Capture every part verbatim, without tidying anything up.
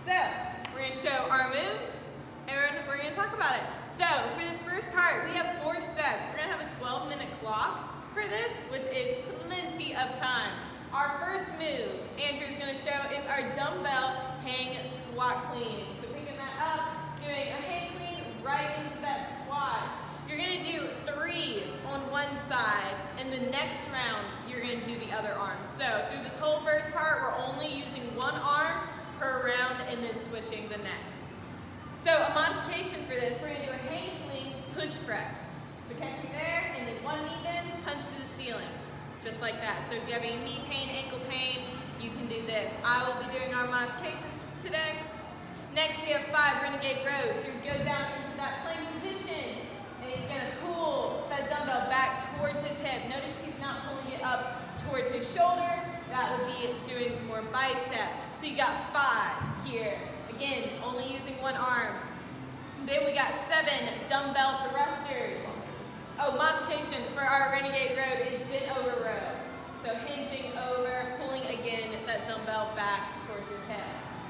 So, we're going to show our moves, and we're going to talk about it. So, for this first part, we have four sets. We're going to have a twelve minute clock for this, which is plenty of time. Our first move, Andrew's going to show, is our dumbbell hang squat clean. So, picking that up, doing a hang clean right into that squat. You're going to do three on one side, and the next round, you're going to do the other arm. So, through this whole first part, we're only using one arm per round and then switching the next. So a modification for this, we're going to do a hang clean push press. So catching there and then one knee bend, punch to the ceiling. Just like that. So if you have any knee pain, ankle pain, you can do this. I will be doing our modifications today. Next we have five renegade rows. So you go down into that plank position and he's going to pull that dumbbell back towards his hip. Notice he's not pulling it up towards his shoulder. That would be doing more bicep. So you got five here. Again, only using one arm. Then we got seven dumbbell thrusters. Oh, modification for our renegade row is bent over row. So hinging over, pulling again that dumbbell back towards your hip.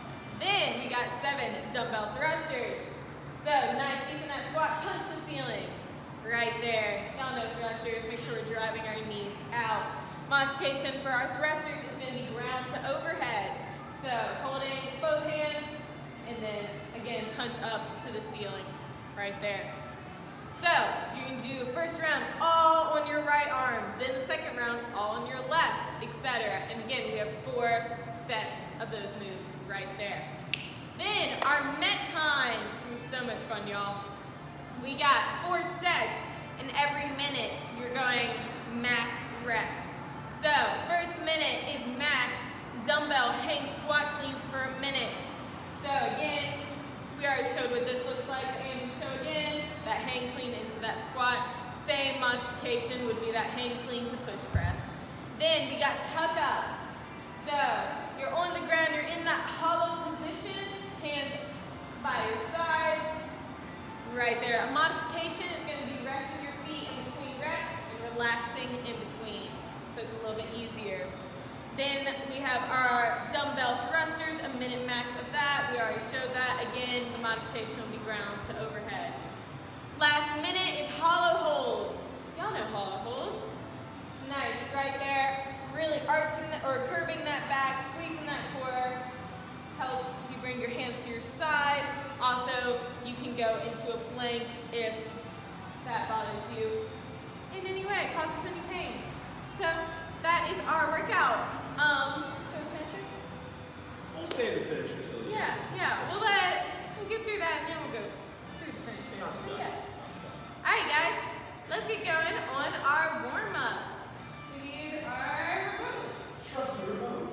Then we got seven dumbbell thrusters. So nice, deep in that squat, punch the ceiling. Right there. Y'all know thrusters, make sure we're driving our knees out. Modification for our thrusters is going to be ground to overhead. So holding both hands and then again punch up to the ceiling right there. So you can do first round all on your right arm, then the second round all on your left, et cetera. And again, we have four sets of those moves right there. Then our Metcon. This is so much fun, y'all. We got four sets, and every minute you're going max reps. So, first minute is max dumbbell hang squat cleans for a minute. So again, we already showed what this looks like, and show again, that hang clean into that squat. Same modification would be that hang clean to push press. Then we got tuck ups. So, you're on the ground, you're in that hollow position, hands by your sides, right there. A modification is going to be resting your feet in between reps and relaxing in between. So it's a little bit easier. Then we have our dumbbell thrusters, a minute max of that. We already showed that. Again, the modification will be ground to overhead. Last minute is hollow hold. Y'all know hollow hold. Nice, right there. Really arching that, or curving that back, squeezing that core. Helps if you bring your hands to your side. Also, you can go into a plank if that bothers you in any way, causes any pain. So that is our workout. Um, should we finish it? We'll save the finisher till the Yeah, yeah. We'll let we'll get through that and then we'll go through the finisher. Not too bad. Yeah. Not too bad. Alright guys, let's get going on our warm-up. We need our remote. Trust the remote.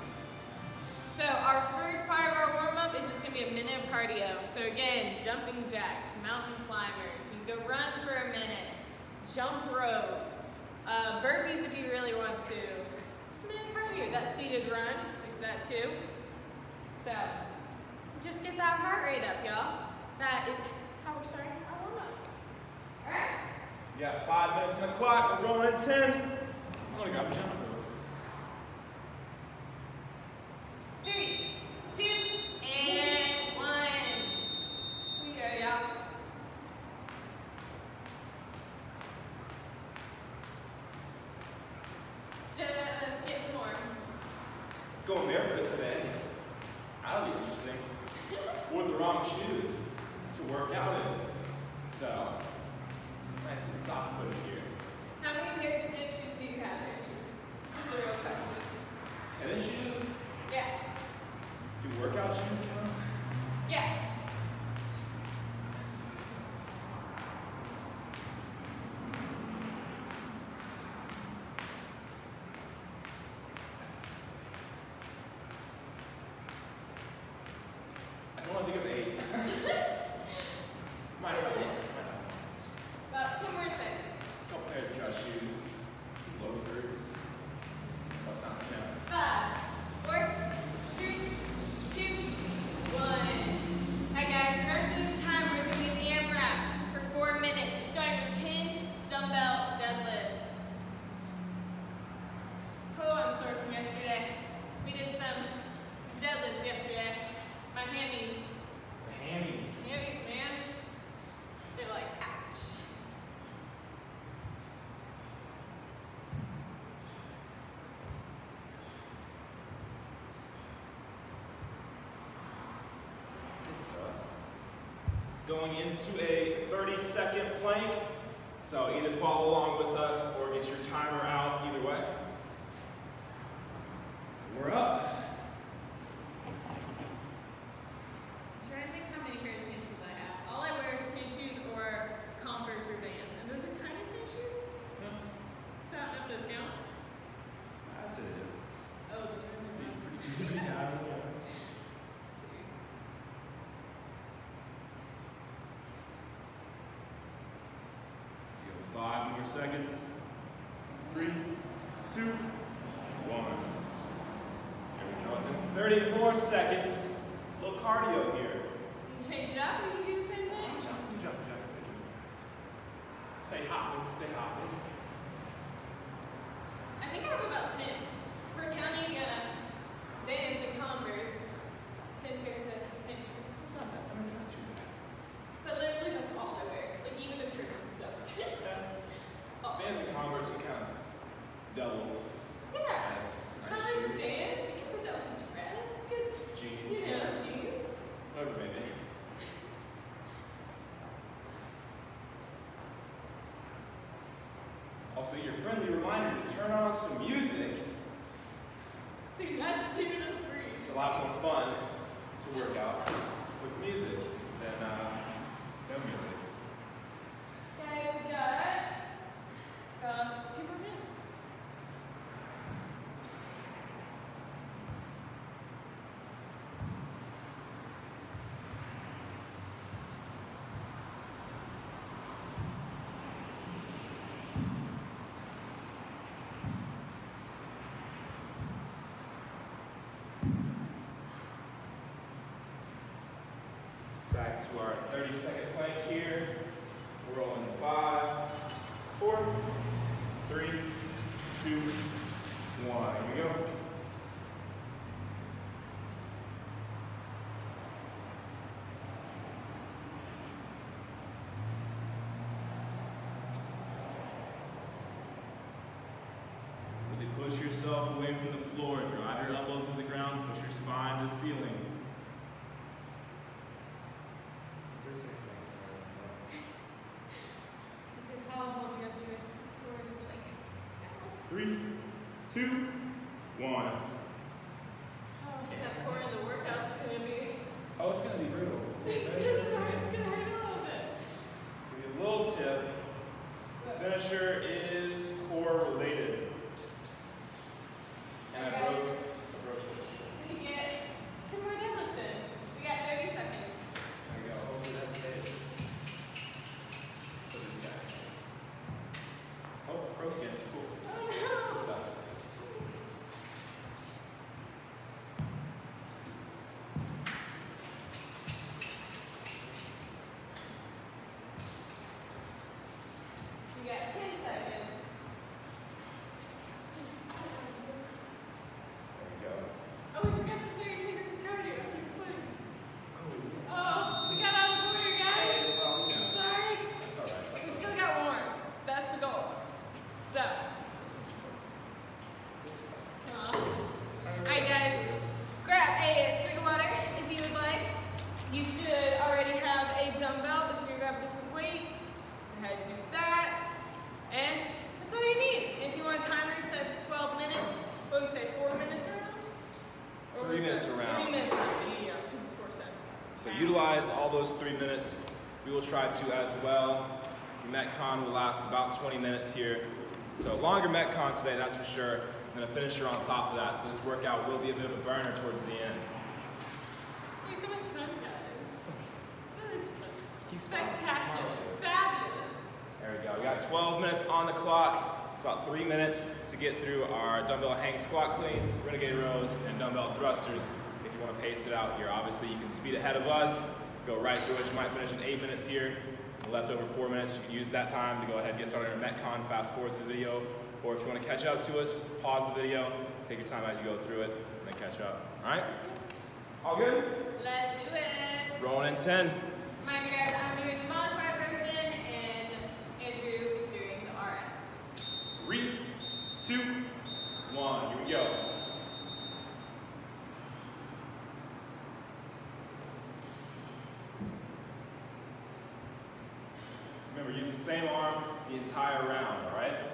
So our first part of our warm-up is just gonna be a minute of cardio. So again, jumping jacks, mountain climbers. You can go run for a minute, jump rope. Uh, burpees if you really want to. Just a minute of cardio. That seated run, there's that too. So, just get that heart rate up, y'all. That is how we're starting our warm up. Alright? You got five minutes on the clock. We're rolling at ten. I'm gonna grab a jump rope. Three, two, and one. We go, y'all. Just get more. Going barefoot today. That'll be interesting. Wore the wrong shoes to work out in. So, nice and soft footed here. How many pairs of tennis shoes do you have, Andrew? This is the real question. Tennis shoes? Yeah. Do workout shoes count? Yeah. I don't want to think of eight. Might help. Might help. About two more seconds. Couple pairs of dress shoes, some loafers, whatnot, you know. Five, four, three, two, one. going into a thirty second plank. So either follow along with us or get your timer out, either way. We're up. I'm trying to think how many pairs of tennis shoes I have. All I wear is tennis shoes or Converse or Vans, and those are kind of tennis shoes. Yeah. So I don't know if those count. I'd say they do. Oh, they're Yeah. Five more seconds. Three, two, one. There we go. And then thirty more seconds. A little cardio here. You can change it up, or you can do the same thing. Jump, jump, jump, jump. Stay hopping, stay hopping. I think I have about ten. For counting uh, Vans and Converse, ten pairs of tennis shoes. It's not that. I mean, it's not too bad. But literally, that's all I wear. Like even to church and stuff. Oh. Vans and Converse are kind of double. Yeah. As nice Converse and shoes. Vans, you can put that on a dress. You can, Jeans. you know, yeah. jeans. Whatever, maybe. Also, your friendly reminder to turn on some music. So you're not just leaving us free. It's a lot more fun to work out with music than uh, no music. Guys, we got about two more minutes. Back to our thirty second plank here. We're rolling five, four, three, two, one. Here we go. Really push yourself away from the floor. Drive your elbows to the ground. Push your spine to the ceiling. How hold your stress first, like, Three, two, one. oh, that core in the workout's gonna be, Oh, it's gonna be brutal. it's gonna hurt a little bit. Give you a little tip. The finisher is core related. And I broke, I broke this. We can get two more deadlifts in. We got thirty seconds. There we go. Hopefully that stays. For this guy. Oh, broken. Cool. Oh Good no! stuff. We got ten seconds. There we go. Oh, we forgot the thirty seconds of cardio after you playing. Oh, Oh, we got out of order, guys. well, yeah. Sorry. That's all right. That's We all still right. got warm. That's the goal. So. Uh, Alright guys, grab a swig of water if you would like. You should already have a dumbbell, but if you grab a different weight, go ahead and do that. And that's all you need. If you want a timer set for twelve minutes, what do we say, four minutes around? Or Three was minutes it- around. Three minutes around, yeah, yeah, because it's four sets. So utilize all those three minutes. We will try to as well. The Metcon will last about twenty minutes here. So longer Metcon today, that's for sure. And then a finisher on top of that. So this workout will be a bit of a burner towards the end. It's gonna be so much fun, guys. So much fun. Keep smiling. Spectacular. Fabulous. There we go. We got twelve minutes on the clock. It's about three minutes to get through our dumbbell hang squat cleans, renegade rows, and dumbbell thrusters. If you want to pace it out here, obviously you can speed ahead of us, go right through it. You might finish in eight minutes here. Left over four minutes, you can use that time to go ahead and get started on your Metcon, fast forward through the video. Or if you want to catch up to us, pause the video, take your time as you go through it, and then catch up. All right? All good? Let's do it. Rolling in ten. Reminder guys, I'm doing the modified version and Andrew is doing the R X. Three, two, one. Here we go. same arm the entire round, all right?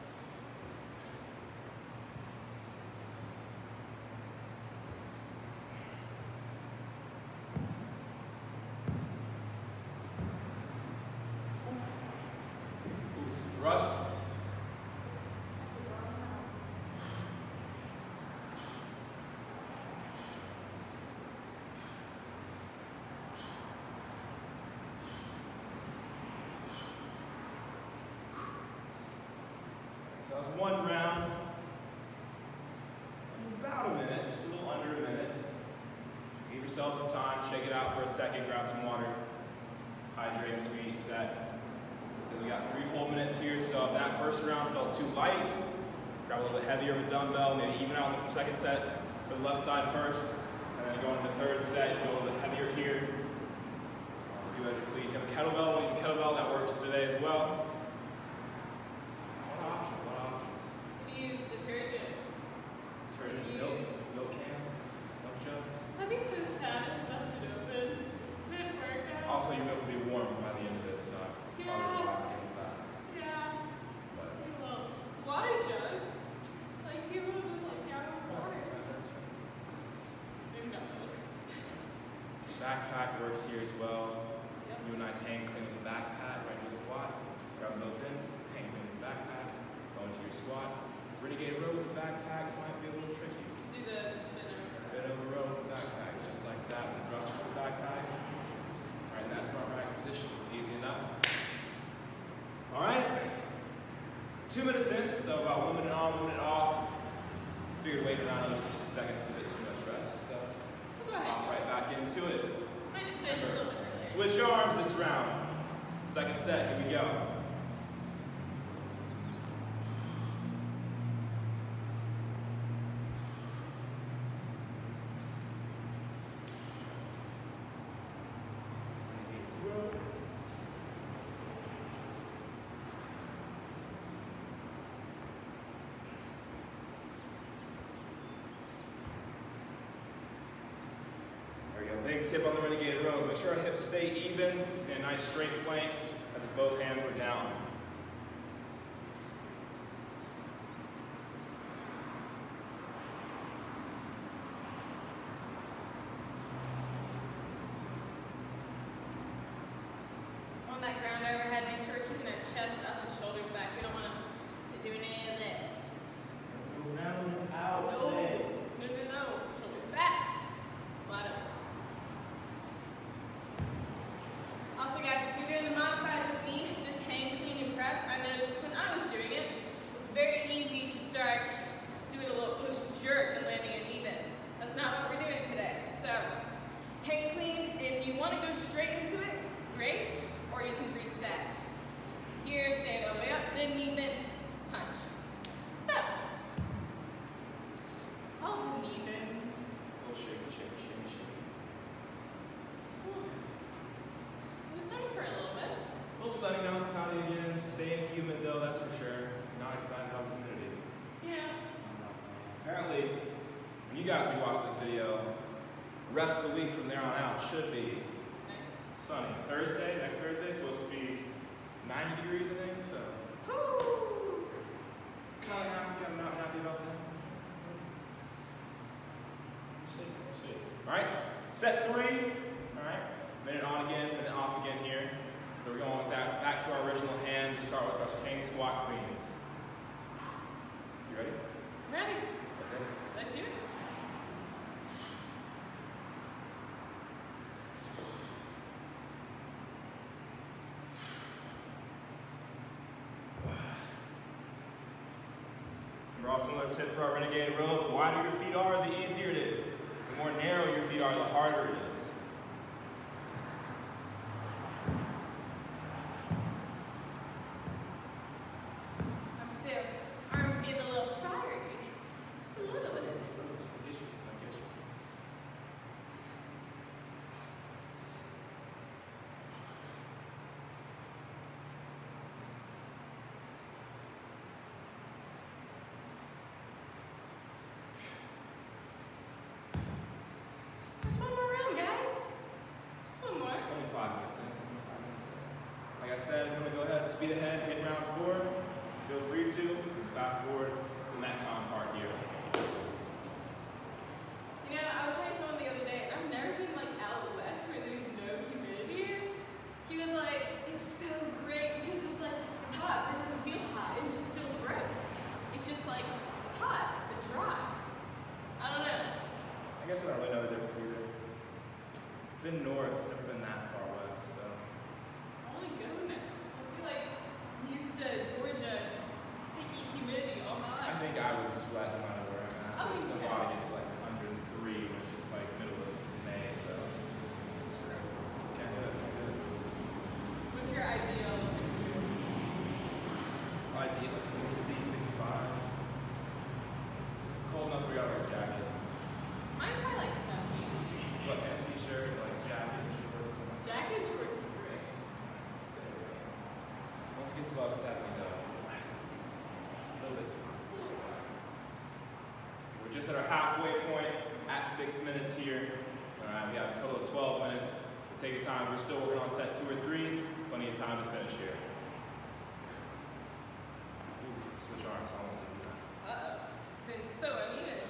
Ooh, some thrusters. So that was one round, about a minute, just a little under a minute. Give yourself some time, shake it out for a second, grab some water, hydrate between each set. So we got three whole minutes here, so if that first round felt too light, grab a little bit heavier of a dumbbell, maybe even out on the second set for the left side first, and then go into the third set, go a little bit heavier here. Do as you please. You have a kettlebell, we'll use a kettlebell, that works today as well. Use detergent. Detergent, Use. milk, milk can, milk jug. That'd be so sad if it busted open. Mid-workout. Also, your milk will be warm by the end of it, so I Yeah. probably advise against that. Yeah. But Well, water jug. Like people was like down in water. Maybe not milk. backpack works here as well. Yep. Do a nice hang clean with a backpack, right into a squat. Grab both ends, hang clean with the backpack, go into your squat. Renegade row with a backpack might be a little tricky. Do the spin over. Bend over row with a backpack, just like that. With thrusters with the backpack. Right in that front rack position. Easy enough. Alright. Two minutes in, so about one minute on, one minute off. Figured waiting around another sixty seconds to get too much rest. So Go ahead. hop right back into it. I just finished a little bit earlier. Switch arms this round. Second set, here we go. There we go. Big tip on the Renegade rows. Make sure our hips stay even. Stay in a nice straight plank as if both hands were down. On that ground overhead, make sure we're keeping our chest up and shoulders back. We don't want to be doing any of this. Round out No, no, no, no. Shoulders back. Flat up. Also, guys, if you're doing the modified with me, this hang, clean, and press, I noticed when I was doing it, it was very easy to start doing a little push jerk and landing a knee bend. That's not what we're doing today. So, hang clean, if you want to go straight into it, great, or you can reset. Here, stand all the way up, then knee bend, punch. So, all the knee bends. Little shake, shake, shake, shake. It was sunny for a little bit. A little sunny, now it's cloudy again. Staying humid though, that's for sure. Not excited about the humidity. Yeah. Apparently, when you guys will be watching this video, the rest of the week from there on out should be Nice. sunny. Thursday, next Thursday, is supposed to be ninety degrees, I think, so Woo! kind of happy, kind of not happy about that. We'll see, we'll see. All right, set three. All right, minute on again, minute off again here. So we're going with that back to our original hand to start with our hang squat cleans. You ready? Ready? That's it. Let's do it. We're also going to tip for our Renegade row. The wider your feet are, the easier it is. The more narrow your feet are, the harder it is. I'm still. Arms getting a little fiery. Just a little bit. Get you, get you. Just one more round, guys. I said, if you want to go ahead, speed ahead, hit round four, feel free to. Fast forward to the Metcon part here. You know, I was telling someone the other day, I've never been like out west where there's no humidity. He was like, it's so great because it's like, it's hot, but it doesn't feel hot, it just feels gross. It's just like, it's hot, but dry. I don't know. I guess I don't really know the difference either. Been north, never been that far west, though. I want to go now. I feel like I'm used to Georgia, sticky humidity all my life. I think I would sweat no matter where I'm at. Oh, The yeah. body gets like one hundred three when it's just like middle of May, so. Can't do it, can't do it. What's your ideal temperature? Ideal like sixty, sixty-five. Cold enough where you gotta wear a jacket. Mine's probably like seventy. Sweatpants, t-shirt, like jacket, and shorts or something. Jacket and shorts is great. Once it gets above seventy though, it's nice. A little bit too hot. a little too hot. We're just at our halfway point at six minutes here. Alright, we have a total of twelve minutes. So take your time. We're still working on set two or three. Plenty of time to finish here. Ooh, switch arms, almost didn't do that. Uh-oh. Been so uneven.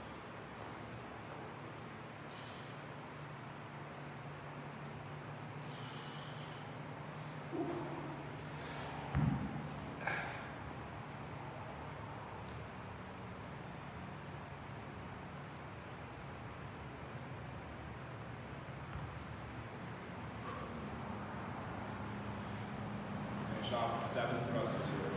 Finish off with seven thrusters here.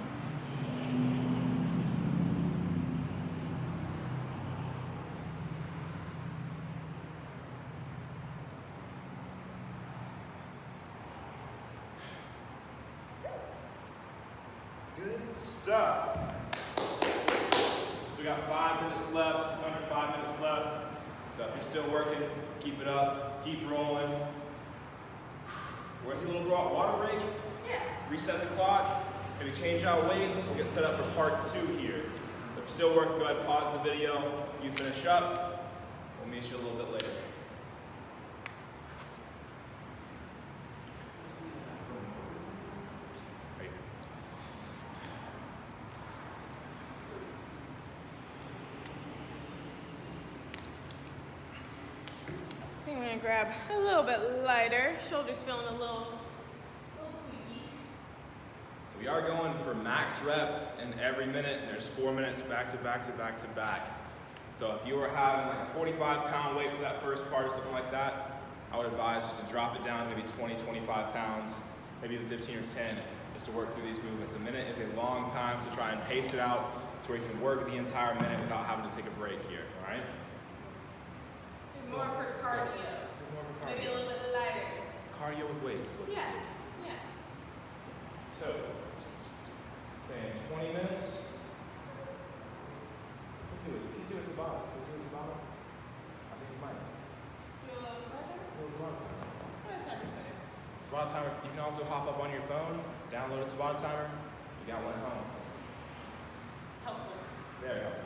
Good stuff. Still got five minutes left, just under five minutes left. So if you're still working, keep it up, keep rolling. Where's your little water break? Yeah. Reset the clock, maybe change out weights, we'll get set up for part two here. So if you're still working, go ahead and pause the video, you finish up, we'll meet you a little bit later. Right. I think I'm gonna grab a little bit lighter. Shoulders feeling a little, little tweaky. So we are going for max reps in every minute. There's four minutes back to back to back to back. So if you were having like a forty-five pound weight for that first part or something like that, I would advise just to drop it down to maybe twenty, twenty-five pounds, maybe even fifteen or ten, just to work through these movements. A minute is a long time, so try and pace it out to where you can work the entire minute without having to take a break here, all right? Do more for cardio. More for Maybe a cardio. little bit lighter. Cardio with weights is what Yeah. this is. Yeah. So, saying twenty minutes. You can do it. You can do it to bottom. Can you do it to bottom? I think you might. Do a little timer? It was a lot of time. What a timer says. Tabata timer. You can also hop up on your phone, download a Tabata timer. You got one at home. It's helpful. Very helpful.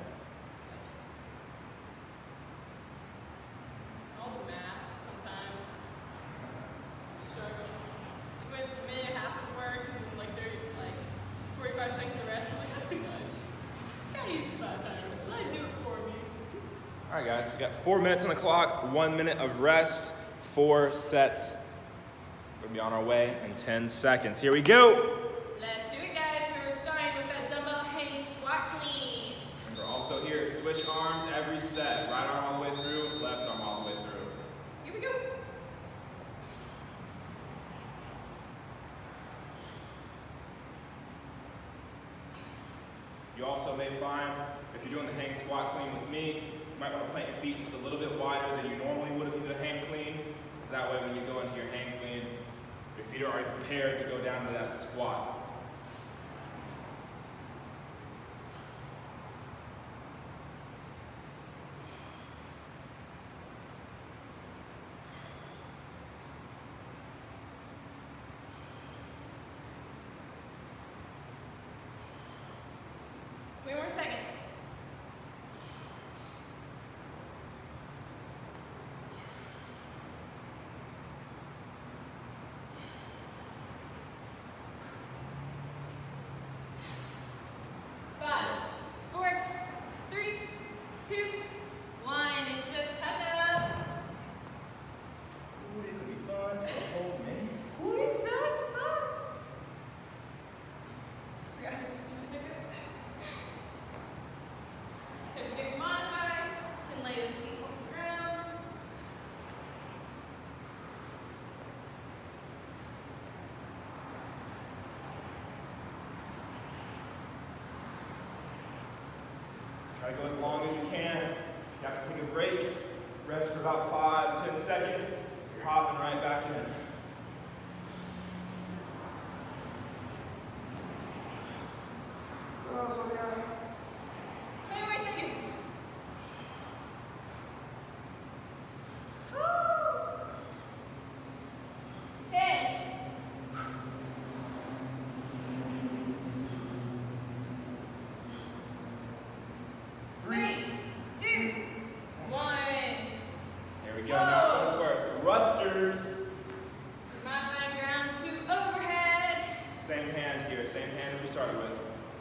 All the math sometimes. Struggle. Like when it's a minute, half of work, and like they're like forty-five seconds of rest, I'm like, that's too much. Gotta use the timer. Let it do it for me. All right, guys. We got four minutes on the clock. One minute of rest. Four sets. We're gonna be on our way in ten seconds. Here we go. Let's do it, guys. We were starting with that dumbbell hang squat clean. Remember, also here, switch arms every set. Right arm all the way through, left arm all the way through. Here we go. You also may find, if you're doing the hang squat clean with me, you might want to plant your feet just a little bit wider than you normally would if you did a hang clean. So that way when you go into your hang clean, your feet are already prepared to go down to that squat. Twenty more seconds. Try to go as long as you can. If you have to take a break, rest for about five, ten seconds. You're hopping right back in. Oh, so yeah. twenty more seconds. ten. Three, two, one. There we go. Now going to our thrusters. Modifying ground to overhead. Same hand here. Same hand as we started with.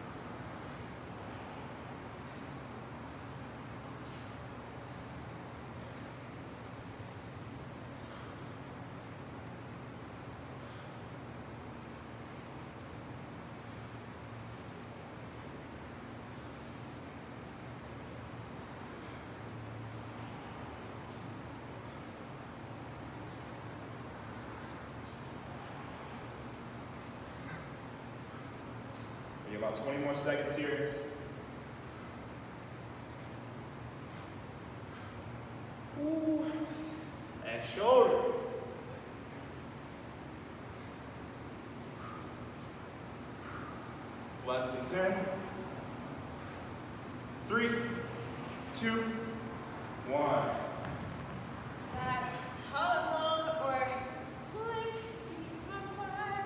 We have about twenty more seconds here. Ooh. And shoulder. Less than ten. Three, two, one. That hollow hold or plank. So you need to modify.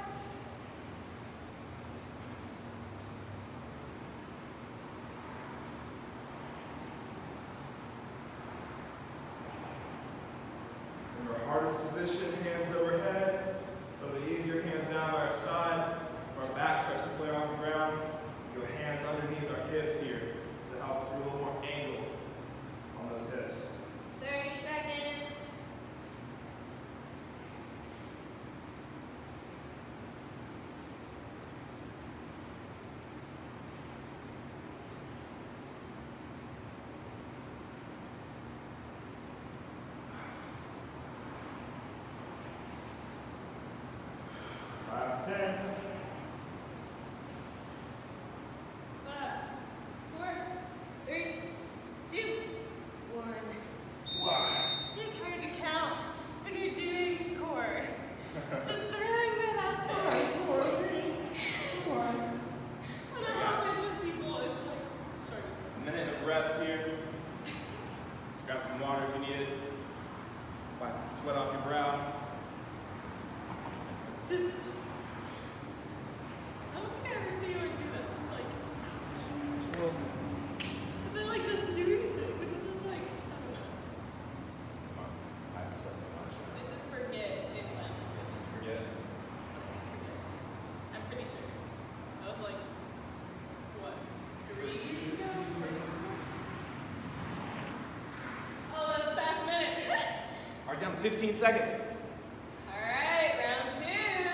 In our hardest position, hands overhead. A little bit easier, hands down by our side. If our back starts to flare off the ground, we go hands underneath our hips here to help us with a little more angle on those hips. thirty seconds. Last ten. Five, four, three, two, one. One. It's hard to count when you're doing core. Just throwing that out there. Four, three, one. When I hop in with people, it's like, it's a struggle. A minute of rest here. Just grab some water if you need it. Wipe the sweat off your brow. Just, I don't think I ever see anyone do that. Just like, Just a little. but then like doesn't do anything. It's just like, I don't know. Come on. I haven't sweat so much. This is forget in sign language. Forget it. It's like, forget. I'm pretty sure. I was like, what, three years ago? Four years ago? Oh, that's a fast minute. All right, down to fifteen seconds. All right, round two.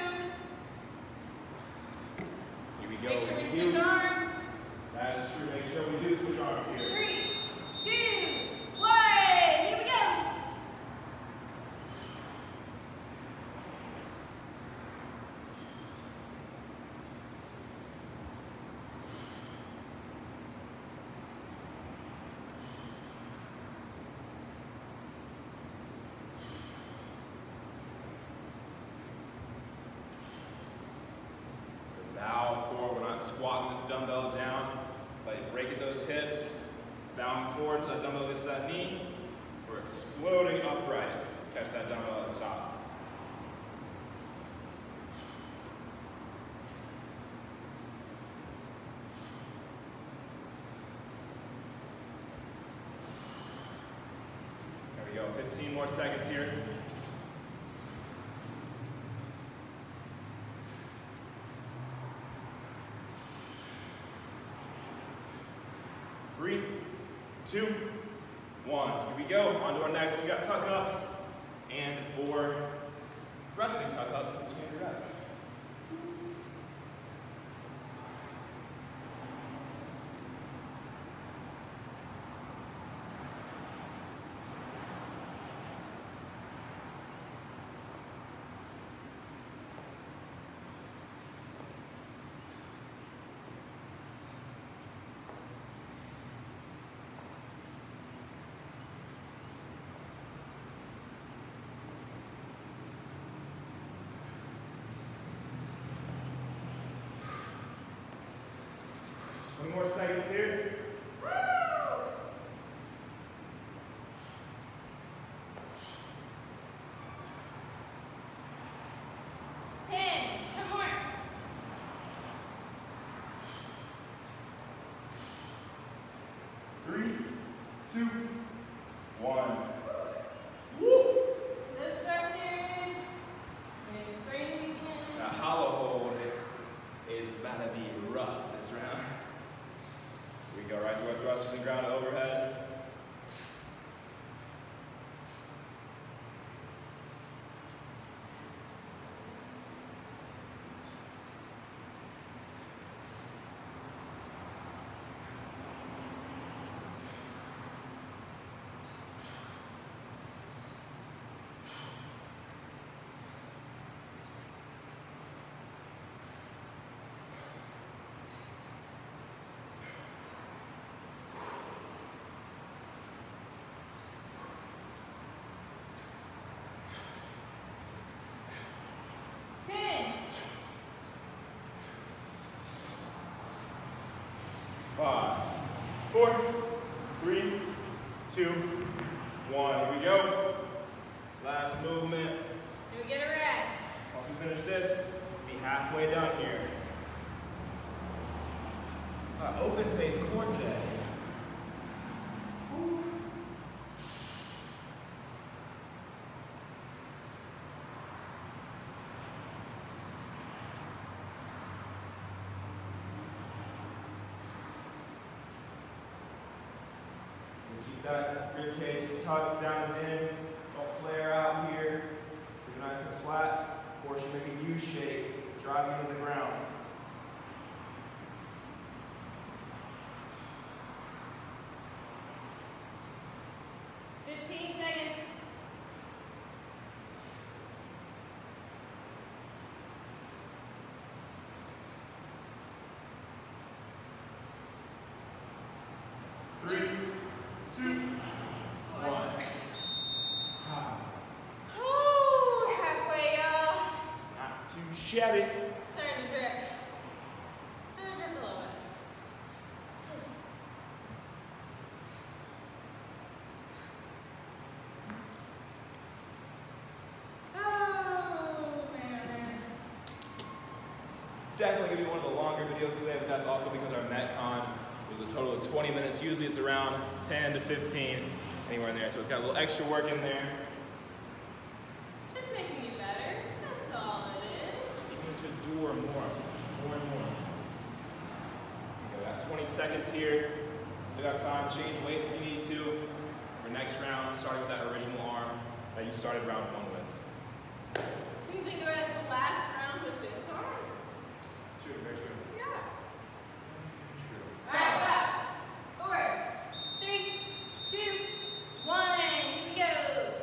Here we go. Make sure we do- switch arms. That is true. Make sure we do switch arms here. Three, two, one. Here we go. Bow forward. We're not squatting this dumbbell down. Let it break at those hips. Bowing forward till the dumbbell gets to that knee. We're exploding upright. Catch that dumbbell at the top. There we go. fifteen more seconds here. Three, two, one. Here we go. On to our next one. We got tuck ups and or resting tuck ups in between your reps. twenty more seconds here. ten, ten more. Three, two, one. Those thrusters. And it's raining again. That hollow hold is about to be rough this round. We go right through our thrusters and ground overhead. ten. Five, four, three, two, one. Here we go. Last movement. And we get a rest. Once we finish this, we'll be halfway done here. Uh, open face core today. Woo. Keep that rib cage tucked down and in. Don't flare out here. Keep it nice and flat. Of course, you make a U shape, driving into the ground. fifteen seconds. Three, two, one. Ah, Whew, halfway, y'all. not too shabby. Starting to drip. Starting to drip a little bit. Oh, man, man. Definitely gonna be one of the longer videos today, but that's also because our Metcon was a total of twenty minutes. Usually it's around ten to fifteen, anywhere in there. So it's got a little extra work in there. Just making me better. That's all it is. Even to do more, more, more and more. We got twenty seconds here. Still got time. Change weights if you need to. For next round, starting with that original arm that you started round one with. So you think of it as the last round with this arm? It's true, very true. Yeah. True. All right, five, four, three, two, one. Here we go.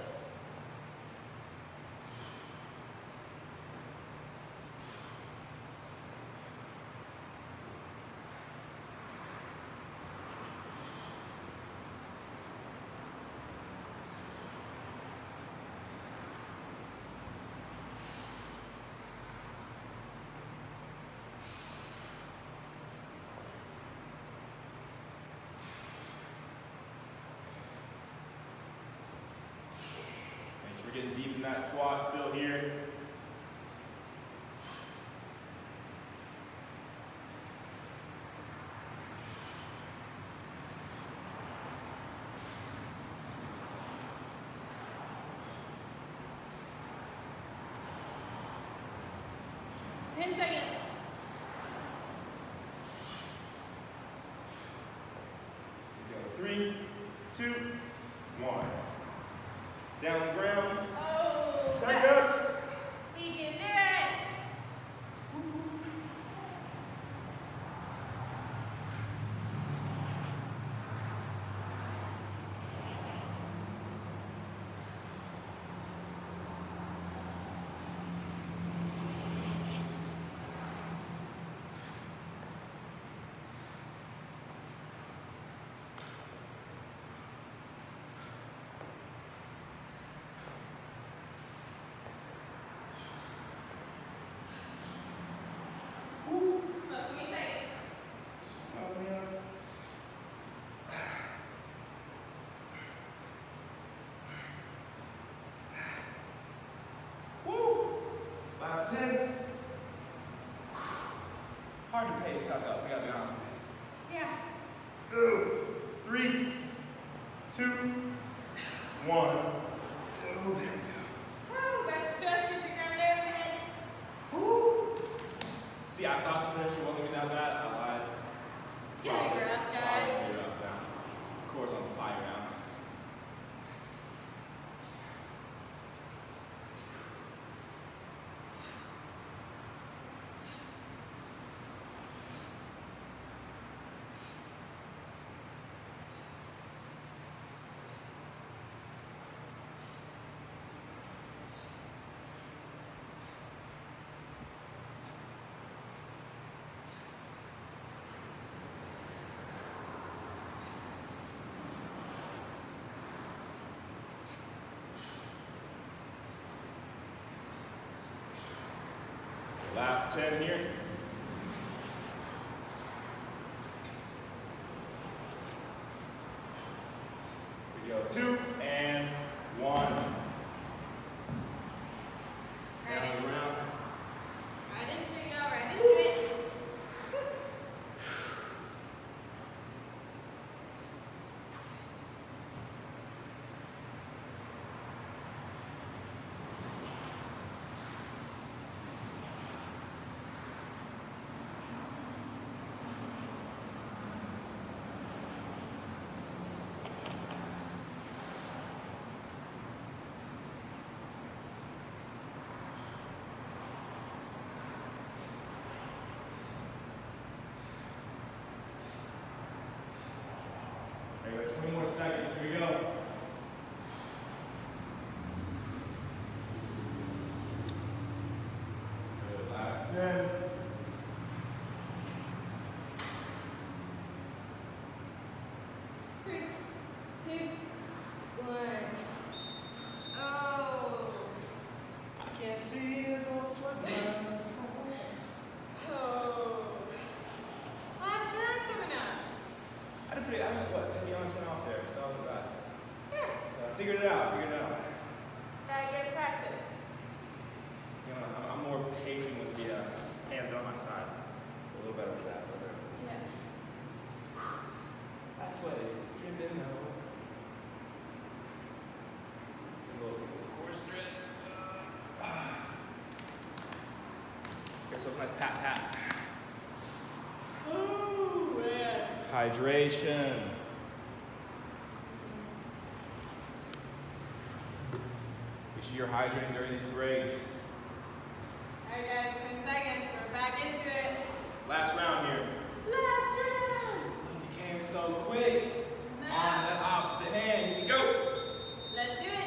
We're getting deep in that squat still here. Ten seconds. Three, two, one. Down on the ground. Oh, Ten reps. we can do it. your pace tuck ups, I gotta be honest with Yeah. you. Three, two, one. Oh, there we go. Woo, back to thrusters, your ground overhead. Woo. See, I thought the finisher wasn't gonna be that bad. I lied. It's gonna be rough, guys. Probably rough now. Core's on fire now. Last ten here. Here we go, two and one. Right Down into the it. ground. Right into it, y'all. Right into it. There we go, twenty more seconds, here we go. Good, last ten. Three, two, one. Oh. I can't see as well sweat glands. Oh. Last round coming up. I did pretty, I went, what, fifty on, ten off there, so that wasn't bad. Yeah. Uh, figured it out, figured it out. Gotta get practice. You know, I'm, I'm more pacing with the uh, hands down my side. A little better with that, a little better. Yeah. That sweat is dripping though. A little, little core stretch. Uh, Get yourself a nice pat pat. Oh, man. Hydration. Make sure you're hydrating during these breaks. Alright, guys, ten seconds. We're back into it. Last round here. Last round. You came so quick. No. On that opposite hand. Here we go. Let's do it.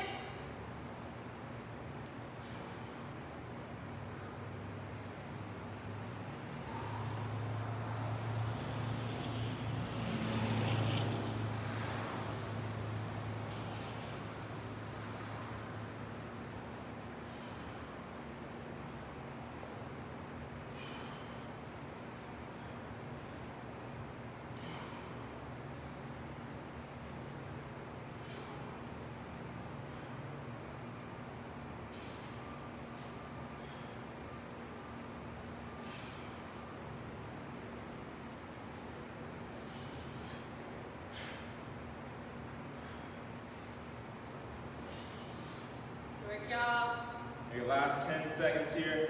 Good work, y'all. Your last ten seconds here.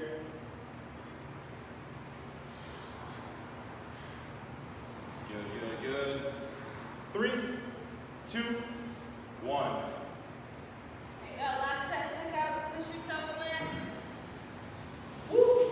Good, good, good. Three, two, one. There you go. Last set. Tuck ups. Push yourself a list. Woo!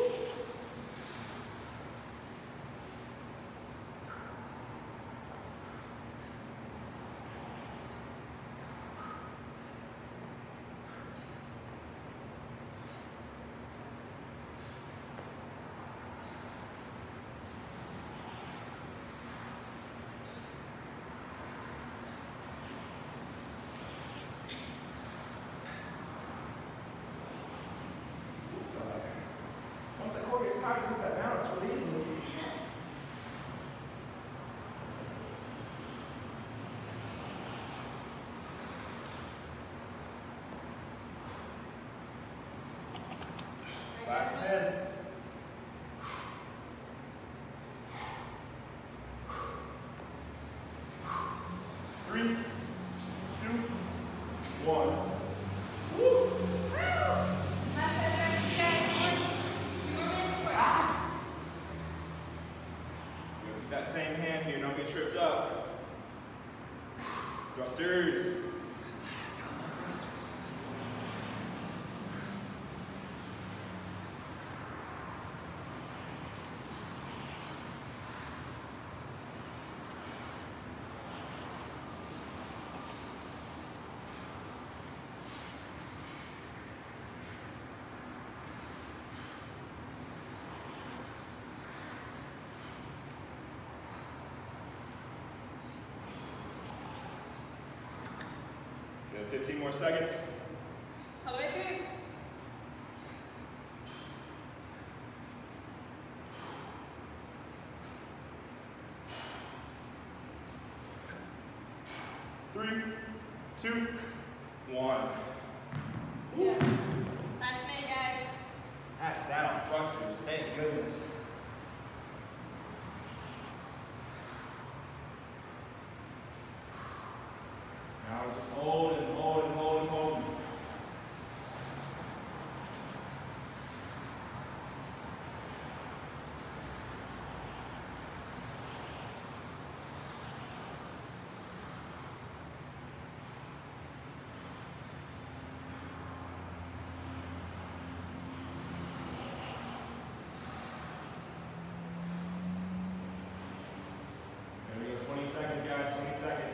Once the core gets tired, you lose that balance really easily. Last ten. Keep that same hand here, don't get tripped up. Thrusters. fifteen more seconds. All the way through. Three, two, one. Yeah. Last minute, guys. That's that on thrusters, thank goodness. Now just hold and hold and hold and hold. There we go, twenty seconds, guys, twenty seconds.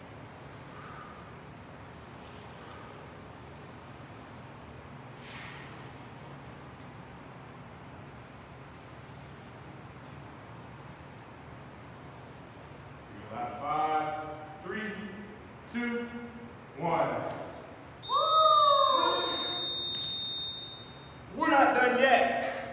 Last five, three, two, one. Woo! We're not done yet.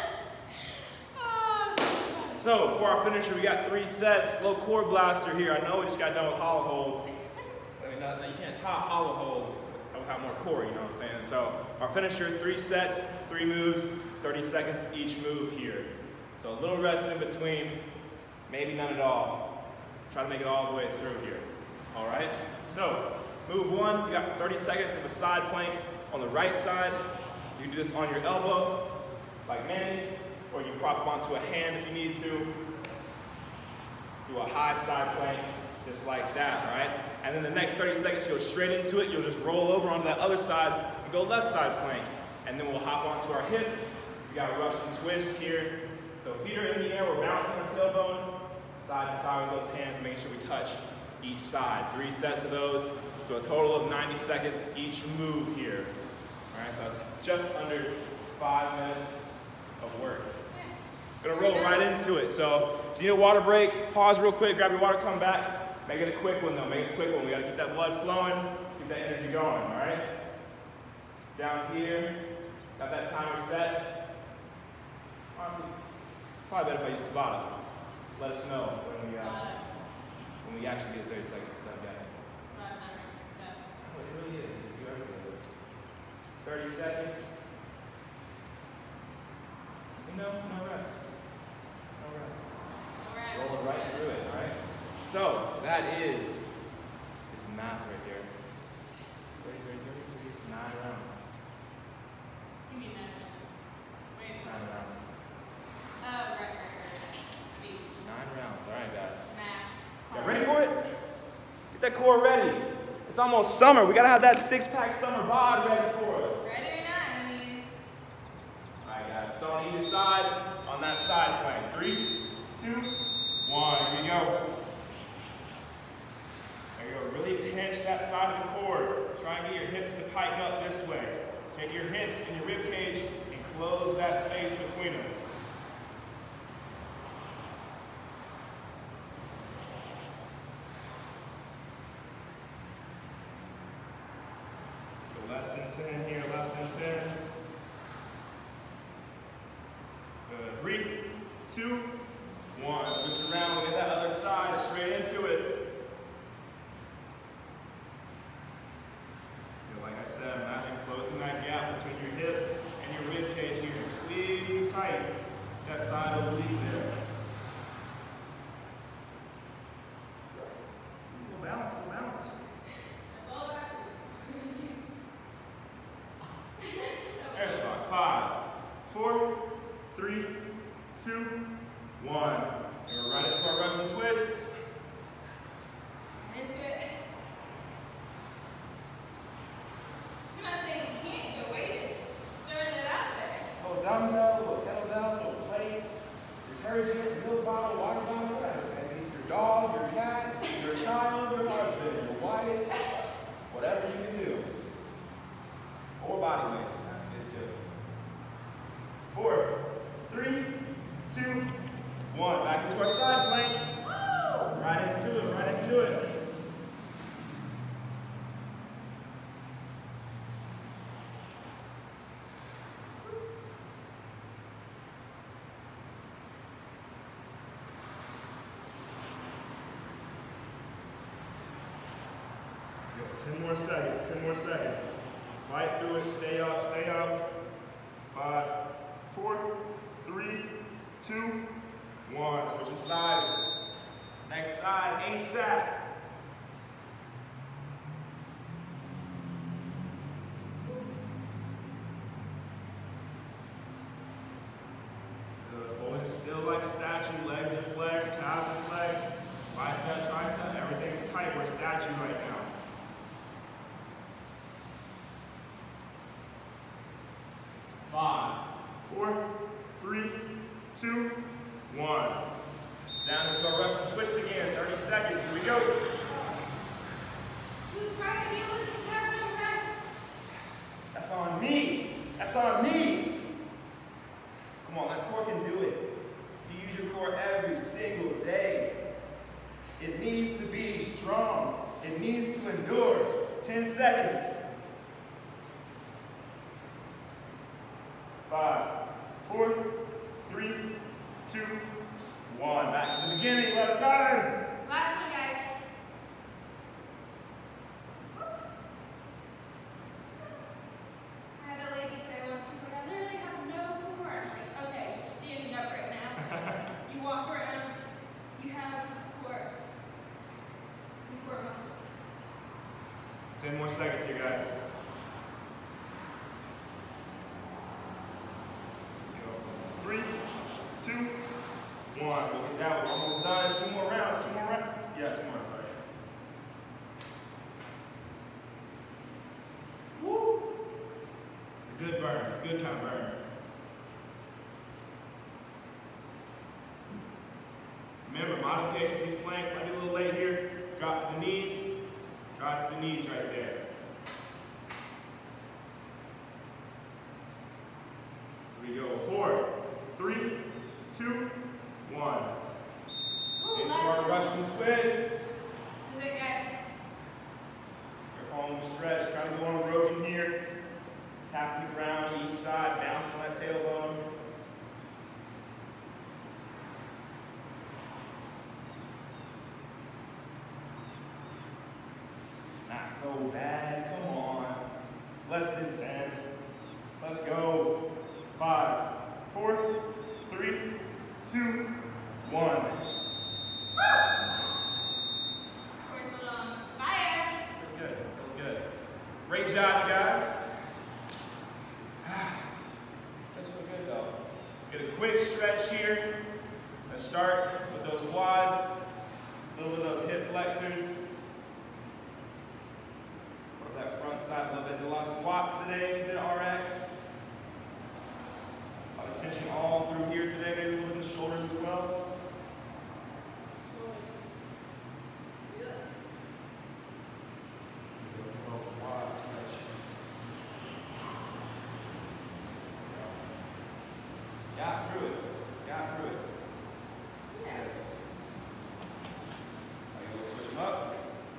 Oh, So for our finisher, we got three sets. Low core blaster here. I know we just got done with hollow holds. I mean, not, you can't top hollow holds without more core, you know what I'm saying? So our finisher, three sets, three moves, thirty seconds each move here. So a little rest in between, maybe none at all. Try to make it all the way through here. All right? So, move one, you got thirty seconds of a side plank on the right side. You can do this on your elbow, like Mandy, or you can prop up onto a hand if you need to. Do a high side plank, just like that, all right? And then the next thirty seconds, you go straight into it. You'll just roll over onto that other side and go left side plank. And then we'll hop onto our hips. We got a Russian twist here. So feet are in the air, we're bouncing the tailbone. Side to side with those hands, making sure we touch each side. Three sets of those, so a total of ninety seconds each move here. All right, so that's just under five minutes of work. Gonna roll right into it. So if you need a water break, pause real quick, grab your water, come back. Make it a quick one though, make it a quick one. We gotta keep that blood flowing, keep that energy going, all right? Down here, got that timer set. Honestly, probably better if I use Tabata. Let us know when we, uh, when we actually get thirty seconds, I'm guessing. Oh, it really is. Just do everything. thirty seconds. No, no rest. No rest. No rest. Roll right through it, all right? So, that is, is math right here. thirty, thirty, thirty, thirty, nine rounds. You mean nine minutes. Wait. Nine rounds. Oh, right, right, right. Beach. Nine rounds. All right, guys. Math. Y'all ready for it? Get that core ready. It's almost summer. We gotta have that six-pack summer bod ready for us. Ready or not, I mean. All right, guys. So on either side, on that side plank. Three, two, one. Here we go. There you go. Really pinch that side of the core. Try and get your hips to pike up this way. Take your hips and your rib cage and close that space between them. Less than ten here, less than ten. Good. Three, two, one. Switch around, we'll get that other side straight into it. So like I said, imagine closing that gap between your hip and your rib cage here. Squeezing tight. That side will leave there. Little balance, little balance. There's about five, four, three, two, one. And we're right into our one. Back into our side plank. Right into it, right into it. ten more seconds, ten more seconds. Fight through it, stay up, stay up. Five, four, three, two, one. Switching sides. Next side, ASAP. Good, hold it still like a statue. Legs are flexed, calves are flexed. Bicep, tricep, everything's tight. We're a statue right now. Five, four, three, two, one. Down into our Russian twist again. thirty seconds. Here we go. Whose bright idea was to have no rest? That's on me. That's on me. Come on, that core can do it. You use your core every single day. It needs to be strong. It needs to endure. ten seconds. Five, four, three, two, one. Back to the beginning, left side. Last one, guys. I had a lady say once, she's like, I literally have no core. I'm like, okay, you're standing up right now. You walk around, you have core. Core muscles. Ten more seconds here, guys. Three, two, one. Look at that. We're almost done. Two more rounds. Two more rounds. Yeah, two more. Sorry. Woo! It's a good burn. It's a good kind of burn. Remember, modification for these planks might be a little late here. Drop to the knees. Drop to the knees right there. Here we go. Four. Three, two, one. Ooh, Into our Russian twists. This is it, guys. Your home stretch. Try to go on a broken here. Tapping the ground each side, bouncing on that tailbone. Not so bad. Come on. Less than ten. Let's go. Five, four, three, two, one. Core's a little on fire. Feels good. Feels good. Great job, you guys. That's feel good though. Get a quick stretch here. Let's start with those quads, a little bit of those hip flexors. Work that front side a little bit. Did a lot of squats today if you did R X. A lot of tension all through here today, maybe a little bit in the shoulders as well. Shoulders. Feel it. Quad stretch. Got through it. Got through it. Yeah. Now you go switch them up.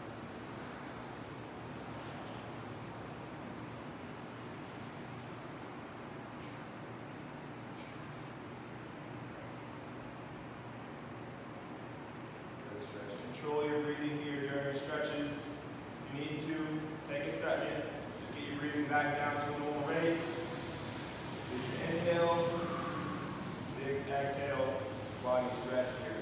Good stretch. Control your breathing here during stretches. If you need to, take a second. Just get your breathing back down to a normal rate. So you inhale, big exhale while you stretch here.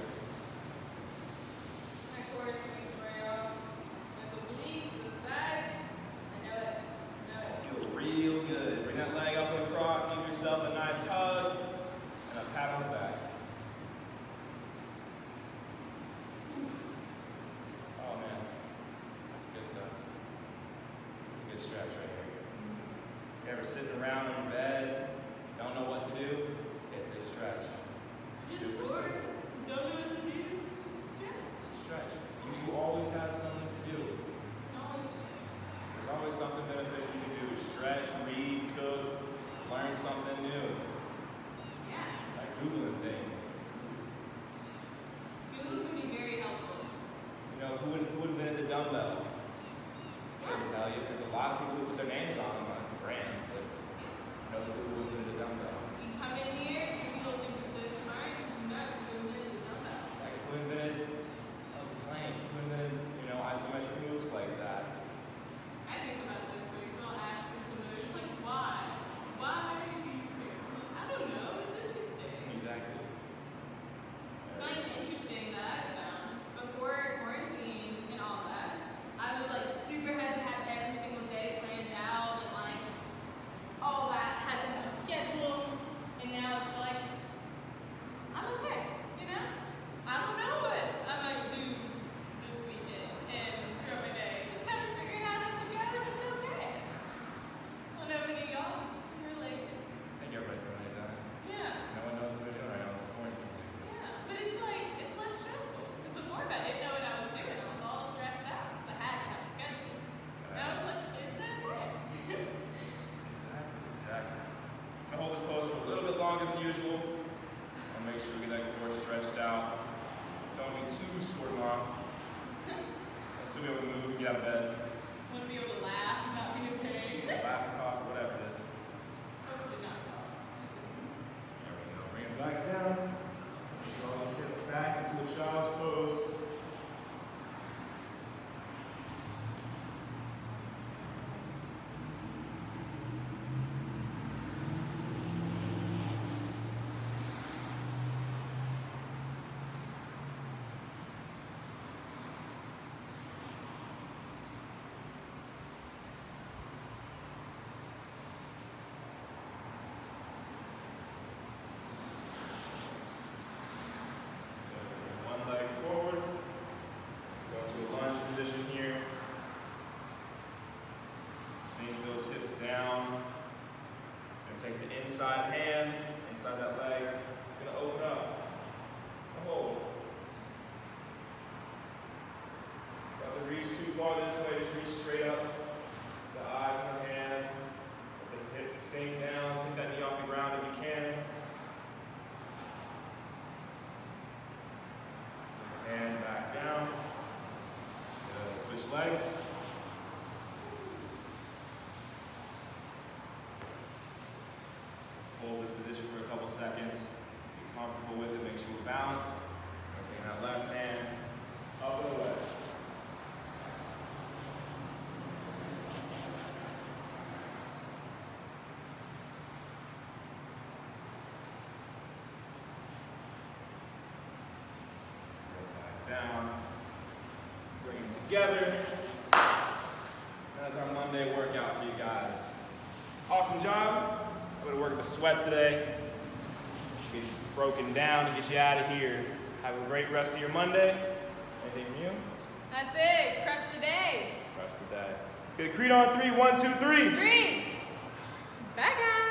My core is going to spray off. Those obliques, those sides. I know it. I know it. Feel real good. Bring that leg up and across. Give yourself a nice hug and a pat on the back. Oh man, that's good stuff. That's a good stretch right here. You ever sitting around in your bed, don't know what to do? Hit this stretch. Super Or simple. don't know what to do. Just stretch. It's a stretch. So you always have something to do. Always stretch. There's always something beneficial you can do. Stretch, read, cook, learn something new. Yeah. Like Googling things. who invented uh, the plank? Who invented, you know, isometric moves like that? I think about those things. I'll ask people, they're just like, why? Why do you care? I'm like, I don't know. It's interesting. Exactly. Something interesting that I found before quarantine and all that, I was like super had to have every single day planned out and like all that, had to have a schedule, and now it's like I'm okay, you know? I don't know what I might do this weekend and throughout my day. Just kind of figure it out as I go, and it's okay. I don't know if any of y'all can relate. I think everybody's really done. Yeah. No one knows what they're doing right now. It's quarantine. Yeah, but it's like, it's less stressful. Because before that, I didn't know what I was doing. I was all stressed out because I had to have a schedule. Now it's like, it's okay. Exactly, exactly. I'm gonna hold this pose for a little bit longer than usual. I'll make sure we get that core stretched out. Don't be too short long. I'll still be able to move and get out of bed. I want to be able to laugh and not be in pain. Laugh or cough, whatever it is. Hopefully not cough. There we go. Bring it back down. Draw those hips back into a child's pose. One leg forward. Go to a lunge position here. Sink those hips down. And take the inside hand, inside that leg. It's gonna open up. Hold. Don't reach too far this way, just reach straight up. The eyes in the hand. Let the hips sink down. Take that knee off the ground if you can. Hand back down. Good. Switch legs. Hold this position for a couple seconds. Be comfortable with it. Make sure you're balanced. And taking that left hand up and away. Down, bring them together. That's our Monday workout for you guys. Awesome job. I'm gonna work up a sweat today. Get you broken down to get you out of here. Have a great rest of your Monday. Anything from you? That's it. Crush the day. Rest of the day. Get a Creed on three. One, two, three. Three. Bye, guys.